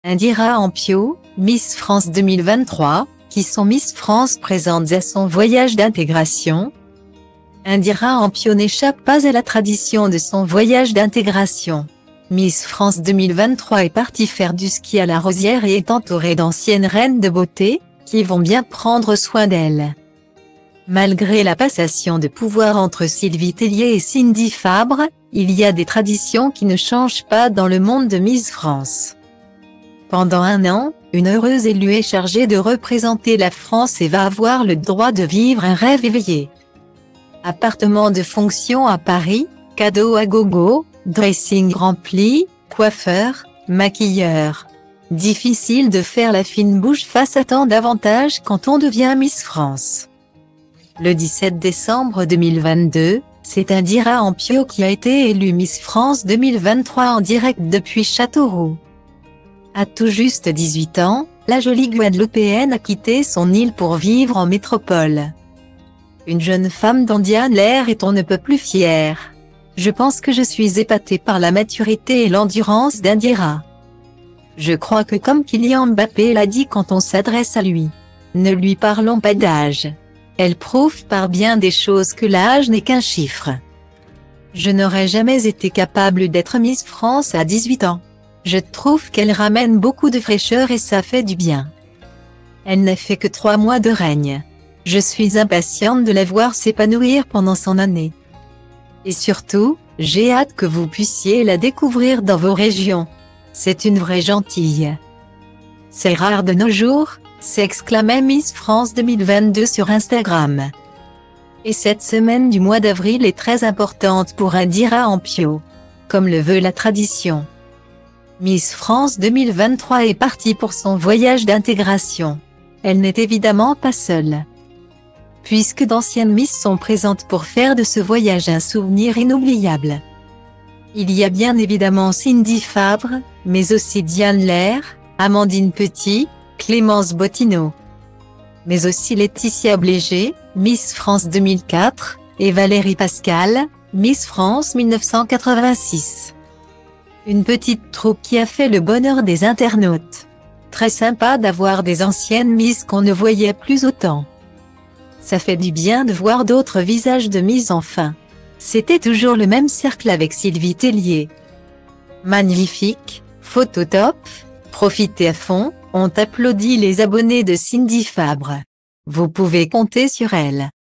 Indira Ampio, Miss France 2023, qui sont Miss France présentes à son voyage d'intégration. Indira Ampio n'échappe pas à la tradition de son voyage d'intégration. Miss France 2023 est partie faire du ski à la Rosière et est entourée d'anciennes reines de beauté, qui vont bien prendre soin d'elle. Malgré la passation de pouvoir entre Sylvie Tellier et Cindy Fabre, il y a des traditions qui ne changent pas dans le monde de Miss France. Pendant un an, une heureuse élue est chargée de représenter la France et va avoir le droit de vivre un rêve éveillé. Appartement de fonction à Paris, cadeaux à gogo, dressing rempli, coiffeur, maquilleur. Difficile de faire la fine bouche face à tant d'avantages quand on devient Miss France. Le 17 décembre 2022, c'est Indira Ampio qui a été élue Miss France 2023 en direct depuis Châteauroux. À tout juste 18 ans, la jolie Guadeloupéenne a quitté son île pour vivre en métropole. Une jeune femme dont Diane l'air est on ne peut plus fière. Je pense que je suis épatée par la maturité et l'endurance d'Indira. Je crois que comme Kylian Mbappé l'a dit quand on s'adresse à lui, ne lui parlons pas d'âge. Elle prouve par bien des choses que l'âge n'est qu'un chiffre. Je n'aurais jamais été capable d'être Miss France à 18 ans. Je trouve qu'elle ramène beaucoup de fraîcheur et ça fait du bien. Elle n'a fait que 3 mois de règne. Je suis impatiente de la voir s'épanouir pendant son année. Et surtout, j'ai hâte que vous puissiez la découvrir dans vos régions. C'est une vraie gentille. C'est rare de nos jours, s'exclamait Miss France 2022 sur Instagram. Et cette semaine du mois d'avril est très importante pour Indira Ampio, comme le veut la tradition. Miss France 2023 est partie pour son voyage d'intégration. Elle n'est évidemment pas seule, puisque d'anciennes Miss sont présentes pour faire de ce voyage un souvenir inoubliable. Il y a bien évidemment Cindy Fabre, mais aussi Diane l'air, Amandine Petit, Clémence Bottineau, mais aussi Laetitia Bléger, Miss France 2004, et Valérie Pascal, Miss France 1986. Une petite troupe qui a fait le bonheur des internautes. Très sympa d'avoir des anciennes Miss qu'on ne voyait plus autant. Ça fait du bien de voir d'autres visages de Miss enfin. C'était toujours le même cercle avec Sylvie Tellier. Magnifique, photo top, profitez à fond, ont applaudi les abonnés de Cindy Fabre. Vous pouvez compter sur elle.